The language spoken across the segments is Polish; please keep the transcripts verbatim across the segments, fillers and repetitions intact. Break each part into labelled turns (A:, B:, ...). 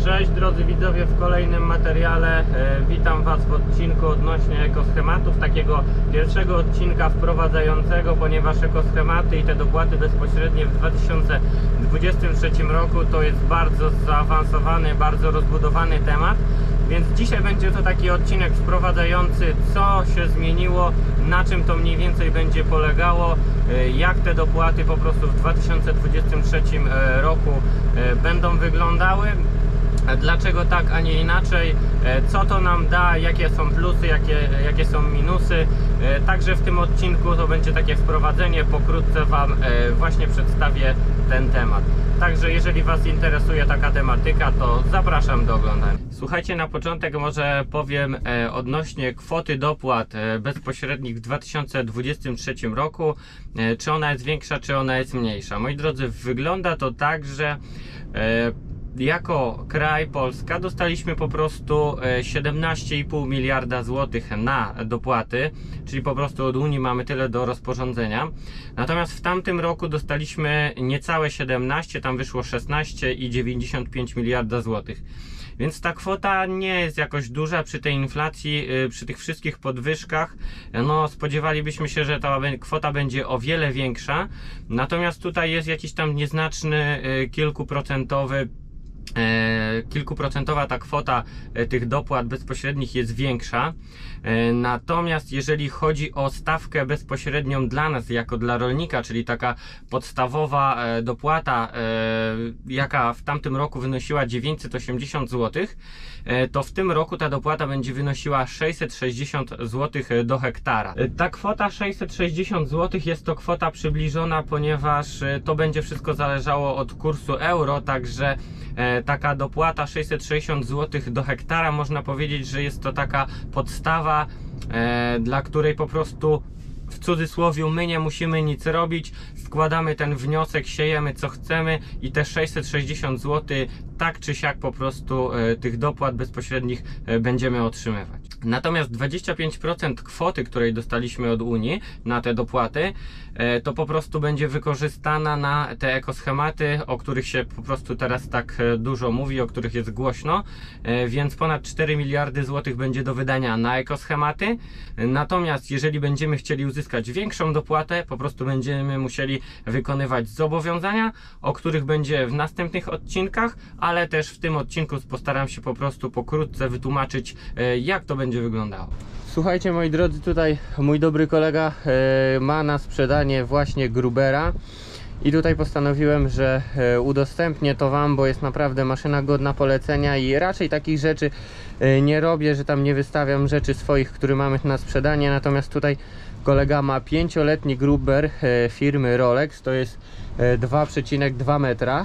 A: Cześć drodzy widzowie, w kolejnym materiale e, witam Was w odcinku odnośnie ekoschematów, takiego pierwszego odcinka wprowadzającego, ponieważ ekoschematy i te dopłaty bezpośrednie w dwa tysiące dwudziestym trzecim roku to jest bardzo zaawansowany, bardzo rozbudowany temat. Więc dzisiaj będzie to taki odcinek wprowadzający, co się zmieniło, na czym to mniej więcej będzie polegało, jak te dopłaty po prostu w dwa tysiące dwudziestym trzecim roku będą wyglądały, dlaczego tak, a nie inaczej, co to nam da, jakie są plusy, jakie, jakie są minusy. Także w tym odcinku to będzie takie wprowadzenie, pokrótce Wam właśnie przedstawię ten temat. Także jeżeli Was interesuje taka tematyka, to zapraszam do oglądania. Słuchajcie, na początek może powiem e, odnośnie kwoty dopłat e, bezpośrednich w dwa tysiące dwudziestym trzecim roku. E, czy ona jest większa, czy ona jest mniejsza. Moi drodzy, wygląda to tak, że e, jako kraj Polska dostaliśmy po prostu siedemnaście i pół miliarda złotych na dopłaty, czyli po prostu od Unii mamy tyle do rozporządzenia. Natomiast w tamtym roku dostaliśmy niecałe siedemnaście, tam wyszło szesnaście i dziewięćdziesiąt pięć miliarda złotych. Więc ta kwota nie jest jakoś duża przy tej inflacji, przy tych wszystkich podwyżkach. No, spodziewalibyśmy się, że ta kwota będzie o wiele większa. Natomiast tutaj jest jakiś tam nieznaczny, kilkuprocentowy E, kilkuprocentowa ta kwota e, tych dopłat bezpośrednich jest większa. E, natomiast jeżeli chodzi o stawkę bezpośrednią dla nas, jako dla rolnika, czyli taka podstawowa e, dopłata, e, jaka w tamtym roku wynosiła dziewięćset osiemdziesiąt złotych, e, to w tym roku ta dopłata będzie wynosiła sześćset sześćdziesiąt złotych do hektara. E, ta kwota sześćset sześćdziesiąt złotych jest to kwota przybliżona, ponieważ e, to będzie wszystko zależało od kursu euro, także e, taka dopłata sześćset sześćdziesiąt złotych do hektara, można powiedzieć, że jest to taka podstawa, e, dla której po prostu w cudzysłowie my nie musimy nic robić, składamy ten wniosek, siejemy co chcemy i te sześćset sześćdziesiąt złotych tak czy siak po prostu e, tych dopłat bezpośrednich e, będziemy otrzymywać. Natomiast dwadzieścia pięć procent kwoty, której dostaliśmy od Unii na te dopłaty, e, to po prostu będzie wykorzystana na te ekoschematy, o których się po prostu teraz tak dużo mówi, o których jest głośno, e, więc ponad cztery miliardy złotych będzie do wydania na ekoschematy. Natomiast jeżeli będziemy chcieli uzyskać większą dopłatę, po prostu będziemy musieli wykonywać zobowiązania, o których będzie w następnych odcinkach, ale też w tym odcinku postaram się po prostu pokrótce wytłumaczyć, jak to będzie wyglądało. Słuchajcie, moi drodzy, tutaj mój dobry kolega ma na sprzedanie właśnie Grubera i tutaj postanowiłem, że udostępnię to Wam, bo jest naprawdę maszyna godna polecenia i raczej takich rzeczy nie robię, że tam nie wystawiam rzeczy swoich, które mamy na sprzedanie. Natomiast tutaj kolega ma pięcioletni Gruber firmy Rolex, to jest dwa przecinek dwa metra.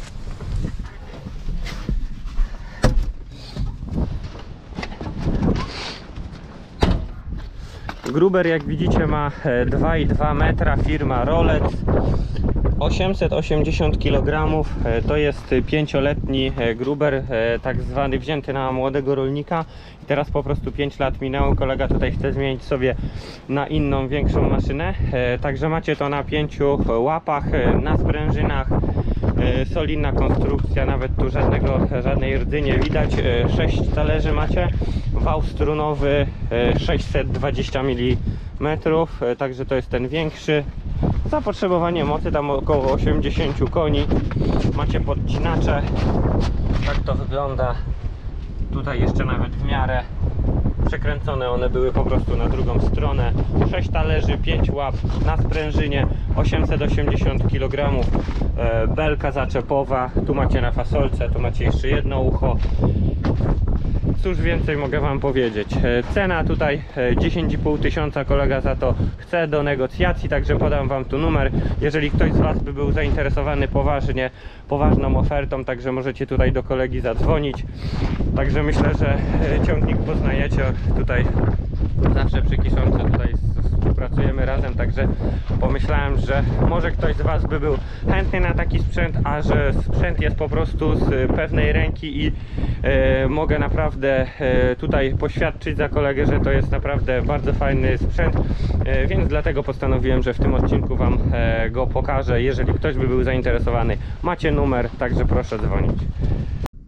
A: Gruber, jak widzicie, ma dwa i dwa metra, firma Rolex, osiemset osiemdziesiąt kilogramów. To jest pięcioletni Gruber, tak zwany wzięty na młodego rolnika. I teraz po prostu pięć lat minęło, kolega tutaj chce zmienić sobie na inną, większą maszynę. Także macie to na pięciu łapach, na sprężynach, solidna konstrukcja, nawet tu żadnego, żadnej rdzy nie widać. Sześć talerzy macie, wał strunowy sześćset dwadzieścia milimetrów, także to jest ten większy. Zapotrzebowanie mocy tam około osiemdziesiąt koni. Macie podcinacze, tak to wygląda. Tutaj jeszcze nawet w miarę przekręcone one były po prostu na drugą stronę. sześć talerzy, pięć łap na sprężynie, osiemset osiemdziesiąt kilogramów, belka zaczepowa, tu macie na fasolce, tu macie jeszcze jedno ucho. Cóż więcej mogę Wam powiedzieć. Cena tutaj dziesięć i pół tysiąca, kolega za to chce do negocjacji, także podam Wam tu numer, jeżeli ktoś z Was by był zainteresowany poważnie, poważną ofertą, także możecie tutaj do kolegi zadzwonić. Także myślę, że ciągnik poznajecie, tutaj zawsze przy Kiszonce tutaj współpracujemy razem, także pomyślałem, że może ktoś z Was by był chętny na taki sprzęt, a że sprzęt jest po prostu z pewnej ręki i e, mogę naprawdę e, tutaj poświadczyć za kolegę, że to jest naprawdę bardzo fajny sprzęt, e, więc dlatego postanowiłem, że w tym odcinku Wam e, go pokażę. Jeżeli ktoś by był zainteresowany, macie numer, także proszę dzwonić.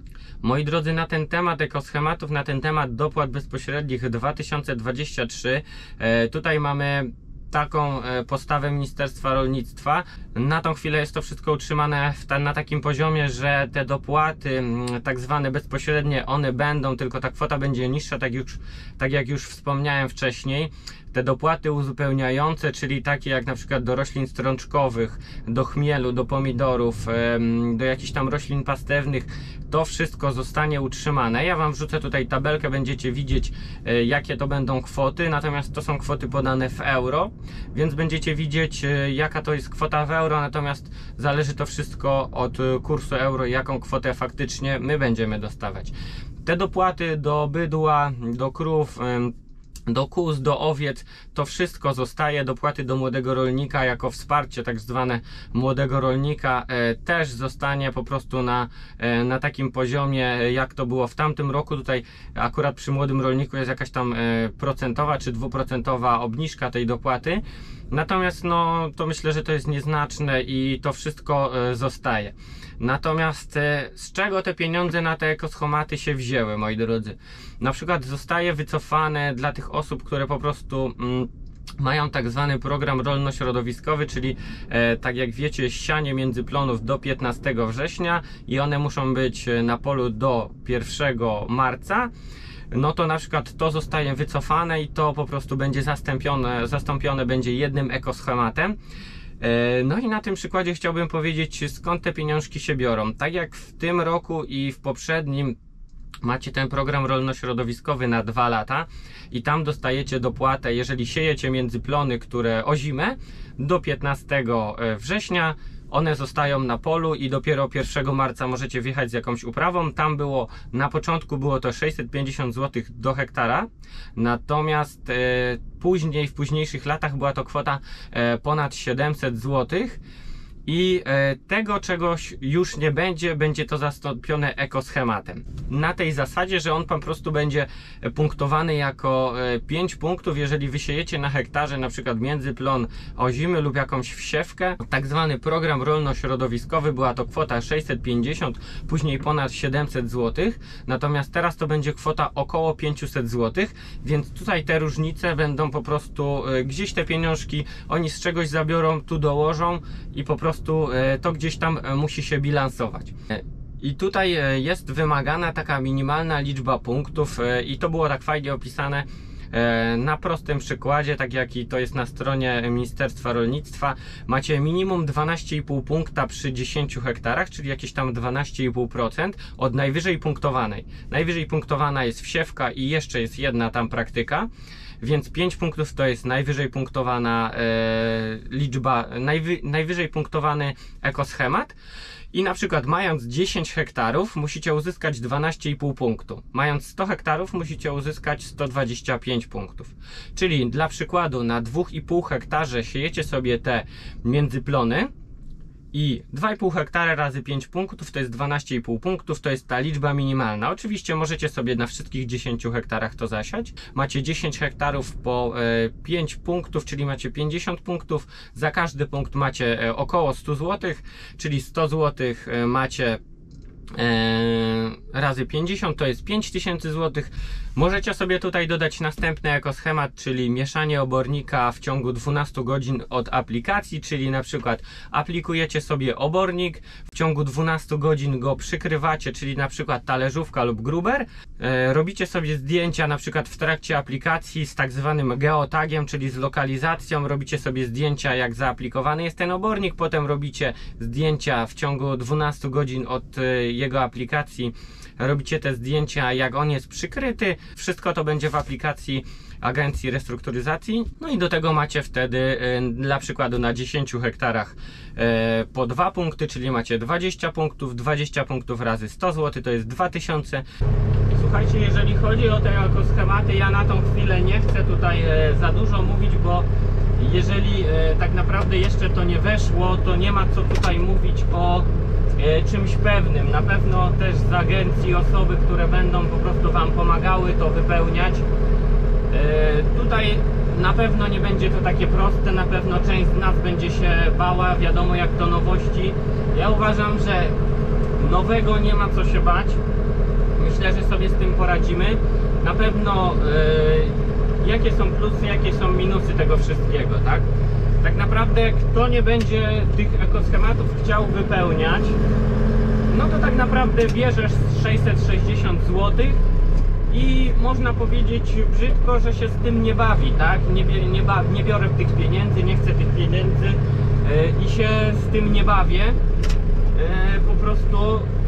A: Moi drodzy, na ten temat ekoschematów, na ten temat dopłat bezpośrednich dwa tysiące dwudziesty trzeci, e, tutaj mamy taką postawę Ministerstwa Rolnictwa. Na tą chwilę jest to wszystko utrzymane w ta, na takim poziomie, że te dopłaty tak zwane bezpośrednie, one będą, tylko ta kwota będzie niższa, tak, już, tak jak już wspomniałem wcześniej. Te dopłaty uzupełniające, czyli takie jak na przykład do roślin strączkowych, do chmielu, do pomidorów, do jakichś tam roślin pastewnych, to wszystko zostanie utrzymane. Ja Wam wrzucę tutaj tabelkę, będziecie widzieć jakie to będą kwoty, natomiast to są kwoty podane w euro, więc będziecie widzieć jaka to jest kwota w euro, natomiast zależy to wszystko od kursu euro, jaką kwotę faktycznie my będziemy dostawać. Te dopłaty do bydła, do krów, do kóz, do owiec, to wszystko zostaje. Dopłaty do młodego rolnika jako wsparcie tak zwane młodego rolnika e, też zostanie po prostu na, e, na takim poziomie, jak to było w tamtym roku. Tutaj akurat przy młodym rolniku jest jakaś tam e, procentowa czy dwuprocentowa obniżka tej dopłaty. Natomiast no to myślę, że to jest nieznaczne i to wszystko e, zostaje. Natomiast e, z czego te pieniądze na te ekoschematy się wzięły, moi drodzy? Na przykład zostaje wycofane dla tych osób, które po prostu mm, mają tak zwany program rolno-środowiskowy, czyli e, tak jak wiecie, sianie międzyplonów do piętnastego września i one muszą być na polu do pierwszego marca. No to na przykład to zostaje wycofane i to po prostu będzie zastąpione, zastąpione będzie jednym ekoschematem. No i na tym przykładzie chciałbym powiedzieć, skąd te pieniążki się biorą. Tak jak w tym roku i w poprzednim macie ten program rolno-środowiskowy na dwa lata i tam dostajecie dopłatę, jeżeli siejecie międzyplony, które ozimę, do piętnastego września. One zostają na polu i dopiero pierwszego marca możecie wjechać z jakąś uprawą. Tam było, na początku było to sześćset pięćdziesiąt złotych do hektara, natomiast e, później, w późniejszych latach była to kwota e, ponad siedemset złotych. I e, tego czegoś już nie będzie, będzie to zastąpione ekoschematem. Na tej zasadzie, że on po prostu będzie punktowany jako e, pięć punktów, jeżeli wysiejecie na hektarze na przykład międzyplon ozimy lub jakąś wsiewkę. Tak zwany program rolno-środowiskowy, była to kwota sześćset pięćdziesiąt, później ponad siedemset złotych, natomiast teraz to będzie kwota około pięćset złotych, więc tutaj te różnice będą po prostu, e, gdzieś te pieniążki oni z czegoś zabiorą, tu dołożą i po prostu to gdzieś tam musi się bilansować. I tutaj jest wymagana taka minimalna liczba punktów i to było tak fajnie opisane na prostym przykładzie, tak jak i to jest na stronie Ministerstwa Rolnictwa. Macie minimum dwanaście i pół punkta przy dziesięciu hektarach, czyli jakieś tam dwanaście i pół procent od najwyżej punktowanej. Najwyżej punktowana jest wsiewka i jeszcze jest jedna tam praktyka. Więc pięć punktów to jest najwyżej punktowana e, liczba, najwy, najwyżej punktowany ekoschemat. I na przykład mając dziesięć hektarów musicie uzyskać dwanaście i pół punktu. Mając sto hektarów musicie uzyskać sto dwadzieścia pięć punktów. Czyli dla przykładu na dwa i pół hektarze siejecie sobie te międzyplony i dwa i pół hektara razy pięć punktów to jest dwanaście i pół punktów, to jest ta liczba minimalna. Oczywiście możecie sobie na wszystkich dziesięciu hektarach to zasiać. Macie dziesięć hektarów po e, pięć punktów, czyli macie pięćdziesiąt punktów. Za każdy punkt macie e, około sto złotych, czyli sto złotych e, macie e, razy pięćdziesiąt, to jest pięć tysięcy złotych. Możecie sobie tutaj dodać następny ekoschemat, czyli mieszanie obornika w ciągu dwunastu godzin od aplikacji, czyli na przykład aplikujecie sobie obornik, w ciągu dwunastu godzin go przykrywacie, czyli na przykład talerzówka lub gruber. E, robicie sobie zdjęcia na przykład w trakcie aplikacji z tak zwanym geotagiem, czyli z lokalizacją. Robicie sobie zdjęcia, jak zaaplikowany jest ten obornik, potem robicie zdjęcia w ciągu dwunastu godzin od e, jego aplikacji. Robicie te zdjęcia, jak on jest przykryty. Wszystko to będzie w aplikacji Agencji Restrukturyzacji. No i do tego macie wtedy y, dla przykładu na dziesięciu hektarach y, po dwa punkty, czyli macie dwadzieścia punktów. dwadzieścia punktów razy sto złotych to jest dwa tysiące. Słuchajcie, jeżeli chodzi o te ekoschematy, ja na tą chwilę nie chcę tutaj y, za dużo mówić, bo jeżeli y, tak naprawdę jeszcze to nie weszło, to nie ma co tutaj mówić o czymś pewnym. Na pewno też z agencji osoby, które będą po prostu Wam pomagały to wypełniać. Tutaj na pewno nie będzie to takie proste, na pewno część z nas będzie się bała, wiadomo jak to nowości. Ja uważam, że nowego nie ma co się bać. myślę, że sobie z tym poradzimy. Na pewno yy, jakie są plusy, jakie są minusy tego wszystkiego, tak? Tak naprawdę kto nie będzie tych ekoschematów chciał wypełniać, no to tak naprawdę bierzesz sześćset sześćdziesiąt złotych i można powiedzieć brzydko, że się z tym nie bawi, tak? Nie, nie, ba, nie biorę tych pieniędzy, nie chcę tych pieniędzy yy, i się z tym nie bawię. Yy, po prostu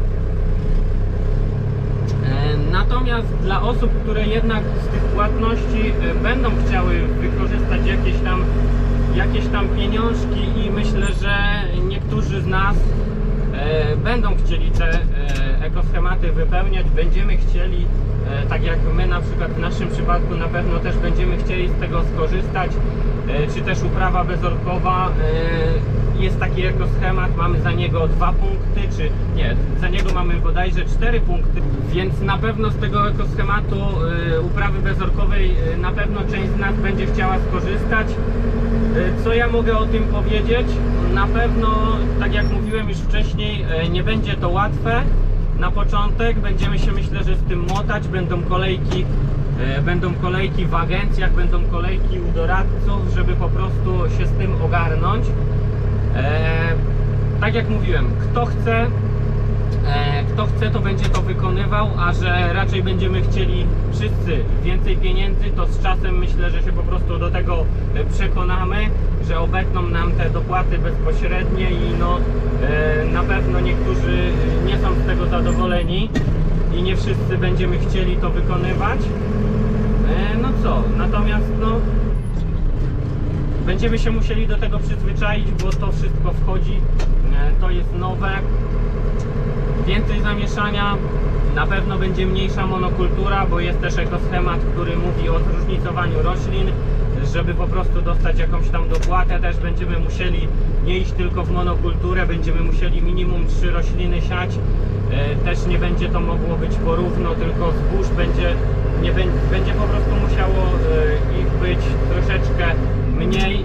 A: yy, natomiast dla osób, które jednak z tych płatności yy, będą chciały wykorzystać jakieś tam jakieś tam pieniążki i myślę, że niektórzy z nas e, będą chcieli te e, ekoschematy wypełniać, będziemy chcieli, e, tak jak my na przykład w naszym przypadku na pewno też będziemy chcieli z tego skorzystać, e, czy też uprawa bezorkowa, e, jest taki ekoschemat, mamy za niego dwa punkty, czy nie, za niego mamy bodajże cztery punkty, więc na pewno z tego ekoschematu e, uprawy bezorkowej e, na pewno część z nas będzie chciała skorzystać. Co ja mogę o tym powiedzieć? Na pewno, tak jak mówiłem już wcześniej, nie będzie to łatwe na początek. Będziemy się, myślę, że z tym motać. Będą kolejki, będą kolejki w agencjach, będą kolejki u doradców, żeby po prostu się z tym ogarnąć. Tak jak mówiłem, kto chce, kto chce, to będzie to wykonywał, a że raczej będziemy chcieli wszyscy więcej pieniędzy, to z czasem myślę, że się po prostu do tego przekonamy, że obetną nam te dopłaty bezpośrednie i no na pewno niektórzy nie są z tego zadowoleni i nie wszyscy będziemy chcieli to wykonywać. No co, natomiast no będziemy się musieli do tego przyzwyczaić, bo to wszystko wchodzi, to jest nowe. Więcej zamieszania, na pewno będzie mniejsza monokultura, bo jest też ekoschemat, który mówi o zróżnicowaniu roślin. Żeby po prostu dostać jakąś tam dopłatę, też będziemy musieli nie iść tylko w monokulturę, będziemy musieli minimum trzy rośliny siać. Też nie będzie to mogło być porówno, tylko zbóż będzie, nie będzie, będzie po prostu musiało ich być troszeczkę mniej.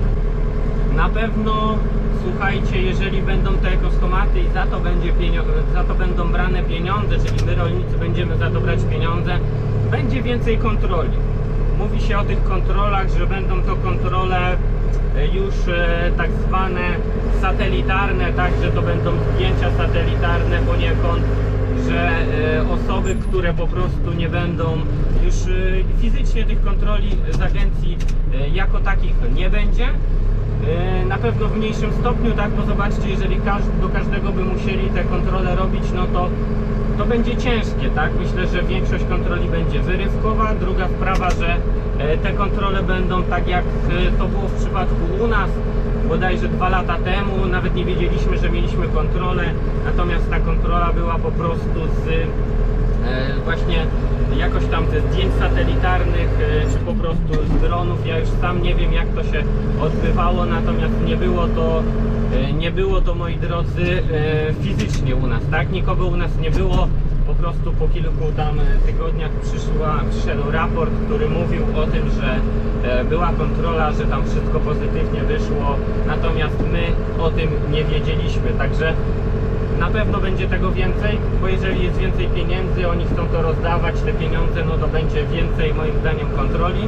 A: Na pewno słuchajcie, jeżeli będą te ekoschematy i za to, będzie za to będą brane pieniądze, czyli my rolnicy będziemy za to brać pieniądze, będzie więcej kontroli. Mówi się o tych kontrolach, że będą to kontrole już e, tak zwane satelitarne, tak, że to będą zdjęcia satelitarne poniekąd, że e, osoby, które po prostu nie będą już e, fizycznie tych kontroli z agencji e, jako takich nie będzie. Na pewno w mniejszym stopniu, tak, bo zobaczcie, jeżeli każdy, do każdego by musieli te kontrole robić, no to to będzie ciężkie, tak? Myślę, że większość kontroli będzie wyrywkowa. Druga sprawa, że te kontrole będą tak jak to było w przypadku u nas bodajże dwa lata temu, nawet nie wiedzieliśmy, że mieliśmy kontrolę, natomiast ta kontrola była po prostu z właśnie jakoś tam ze zdjęć satelitarnych, czy po prostu z dronów. Ja już sam nie wiem, jak to się odbywało, natomiast nie było to, nie było to, moi drodzy, fizycznie u nas, tak? Nikogo u nas nie było. Po prostu po kilku tam tygodniach przyszła, przyszedł raport, który mówił o tym, że była kontrola, że tam wszystko pozytywnie wyszło, natomiast my o tym nie wiedzieliśmy, także na pewno będzie tego więcej, bo jeżeli jest więcej pieniędzy, oni chcą to rozdawać, te pieniądze, no to będzie więcej moim zdaniem kontroli.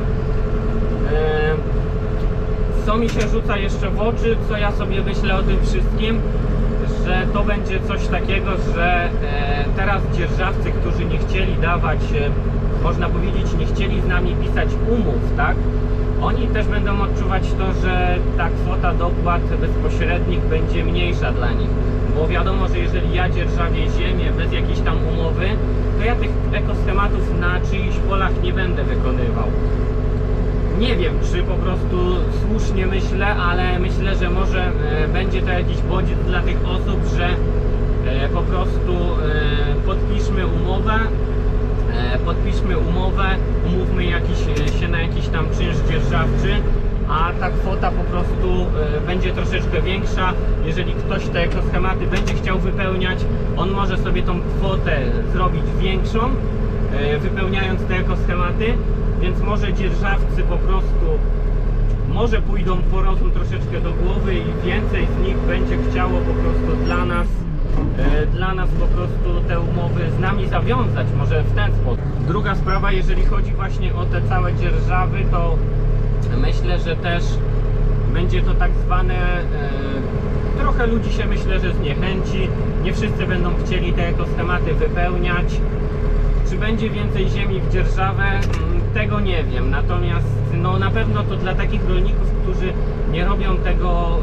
A: Co mi się rzuca jeszcze w oczy, co ja sobie myślę o tym wszystkim, że to będzie coś takiego, że teraz dzierżawcy, którzy nie chcieli dawać, można powiedzieć, nie chcieli z nami pisać umów, tak? Oni też będą odczuwać to, że ta kwota dopłat bezpośrednich będzie mniejsza dla nich. Bo wiadomo, że jeżeli ja dzierżawię ziemię bez jakiejś tam umowy, to ja tych ekoschematów na czyichś polach nie będę wykonywał. Nie wiem, czy po prostu słusznie myślę, ale myślę, że może e, będzie to jakiś bodziec dla tych osób, że e, po prostu e, podpiszmy umowę, e, podpiszmy umowę, umówmy jakiś, się na jakiś tam czynsz dzierżawczy, a ta kwota po prostu y, będzie troszeczkę większa. Jeżeli ktoś te ekoschematy będzie chciał wypełniać, on może sobie tą kwotę zrobić większą, y, wypełniając te ekoschematy, więc może dzierżawcy po prostu może pójdą po rozum troszeczkę do głowy i więcej z nich będzie chciało po prostu dla nas e, dla nas po prostu te umowy z nami zawiązać, może w ten sposób. Druga sprawa, jeżeli chodzi właśnie o te całe dzierżawy, to myślę, że też będzie to tak zwane, e, trochę ludzi się myślę, że zniechęci, nie wszyscy będą chcieli te ekoschematy wypełniać. Czy będzie więcej ziemi w dzierżawę? Tego nie wiem, natomiast no, na pewno to dla takich rolników, którzy nie robią tego,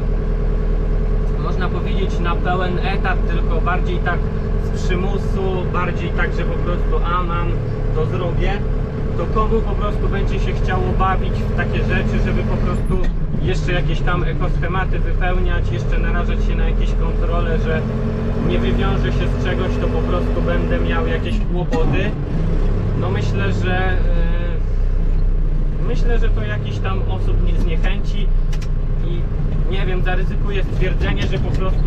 A: e, można powiedzieć, na pełen etat, tylko bardziej tak z przymusu, bardziej tak, że po prostu a mam, to zrobię, to komu po prostu będzie się chciało bawić w takie rzeczy, żeby po prostu jeszcze jakieś tam ekoschematy wypełniać, jeszcze narażać się na jakieś kontrole, że nie wywiążę się z czegoś, to po prostu będę miał jakieś kłopoty. No myślę, że yy, myślę, że to jakiś tam osób nie zniechęci i nie wiem, zaryzykuję stwierdzenie, że po prostu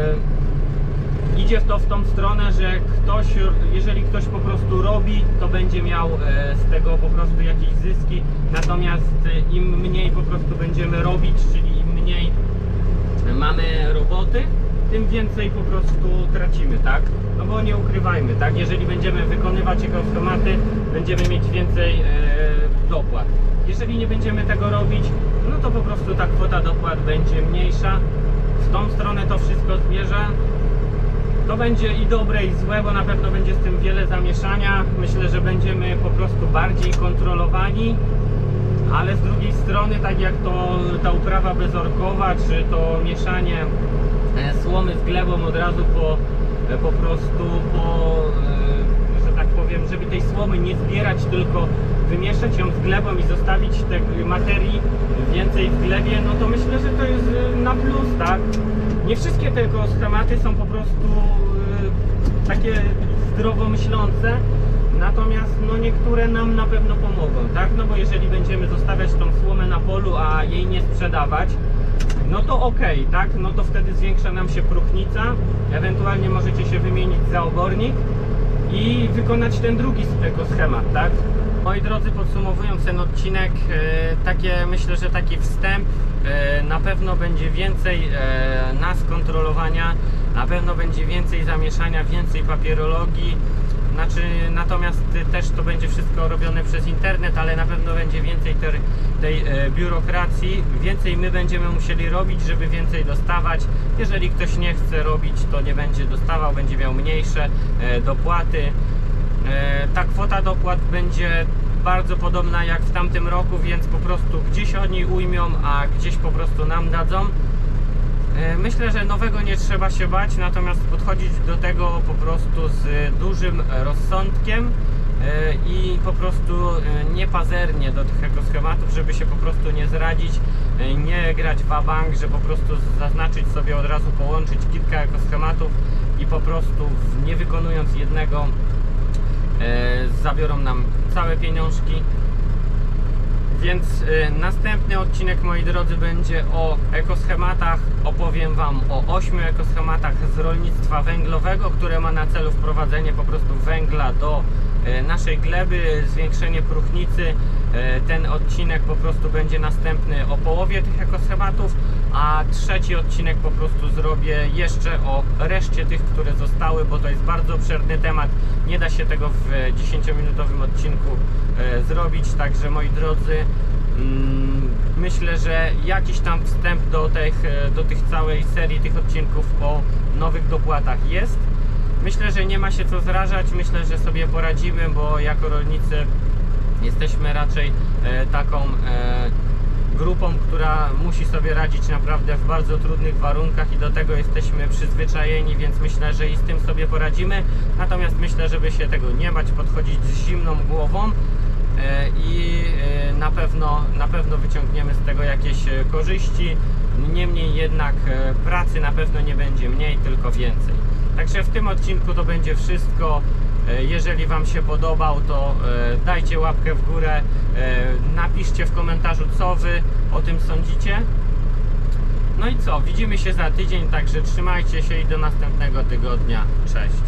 A: yy, idzie w to w tą stronę, że ktoś, jeżeli ktoś po prostu robi, to będzie miał z tego po prostu jakieś zyski, natomiast im mniej po prostu będziemy robić, czyli im mniej mamy roboty, tym więcej po prostu tracimy, tak? No bo nie ukrywajmy, tak? Jeżeli będziemy wykonywać ekoschematy, będziemy mieć więcej e, dopłat. Jeżeli nie będziemy tego robić, no to po prostu ta kwota dopłat będzie mniejsza. W tą stronę to wszystko zmierza. To będzie i dobre, i złe, bo na pewno będzie z tym wiele zamieszania. Myślę, że będziemy po prostu bardziej kontrolowani, ale z drugiej strony, tak jak to ta uprawa bezorkowa, czy to mieszanie słomy z glebą od razu po, po prostu po, że tak powiem, żeby tej słomy nie zbierać, tylko wymieszać ją z glebą i zostawić tej materii więcej w glebie, no to myślę, że to jest na plus, tak? Nie wszystkie te schematy są po prostu y, takie zdrowo myślące, natomiast no niektóre nam na pewno pomogą, tak? No bo jeżeli będziemy zostawiać tą słomę na polu, a jej nie sprzedawać, no to ok, tak? No to wtedy zwiększa nam się próchnica, ewentualnie możecie się wymienić za obornik i wykonać ten drugi ekoschemat, tak? Moi drodzy, podsumowując ten odcinek, e, takie, myślę, że taki wstęp, e, na pewno będzie więcej e, nas kontrolowania, na pewno będzie więcej zamieszania, więcej papierologii, znaczy, natomiast też to będzie wszystko robione przez internet, ale na pewno będzie więcej ter, tej e, biurokracji, więcej my będziemy musieli robić, żeby więcej dostawać. Jeżeli ktoś nie chce robić, to nie będzie dostawał, będzie miał mniejsze e, dopłaty. Ta kwota dopłat będzie bardzo podobna jak w tamtym roku, więc po prostu gdzieś oni ujmią, a gdzieś po prostu nam dadzą. Myślę, że nowego nie trzeba się bać, natomiast podchodzić do tego po prostu z dużym rozsądkiem i po prostu niepazernie do tych ekoschematów, żeby się po prostu nie zradzić, nie grać wabank, że po prostu zaznaczyć sobie od razu, połączyć kilka ekoschematów i po prostu nie wykonując jednego zabiorą nam całe pieniążki. Więc następny odcinek, moi drodzy, będzie o ekoschematach. Opowiem Wam o ośmiu ekoschematach z rolnictwa węglowego, które ma na celu wprowadzenie po prostu węgla do naszej gleby, zwiększenie próchnicy. Ten odcinek po prostu będzie następny o połowie tych ekoschematów, a trzeci odcinek po prostu zrobię jeszcze o reszcie tych, które zostały, bo to jest bardzo obszerny temat. Nie da się tego w dziesięciominutowym odcinku e, zrobić, także moi drodzy, mm, myślę, że jakiś tam wstęp do tych, do tych całej serii tych odcinków o nowych dopłatach jest. Myślę, że nie ma się co zrażać, myślę, że sobie poradzimy, bo jako rolnicy jesteśmy raczej e, taką e, grupą, która musi sobie radzić naprawdę w bardzo trudnych warunkach i do tego jesteśmy przyzwyczajeni, więc myślę, że i z tym sobie poradzimy. Natomiast myślę, żeby się tego nie bać, podchodzić z zimną głową e, i e, na pewno, na pewno wyciągniemy z tego jakieś korzyści. Niemniej jednak e, pracy na pewno nie będzie mniej, tylko więcej. Także w tym odcinku to będzie wszystko. Jeżeli Wam się podobał, to dajcie łapkę w górę, napiszcie w komentarzu, co Wy o tym sądzicie. No i co, widzimy się za tydzień, także trzymajcie się i do następnego tygodnia. Cześć!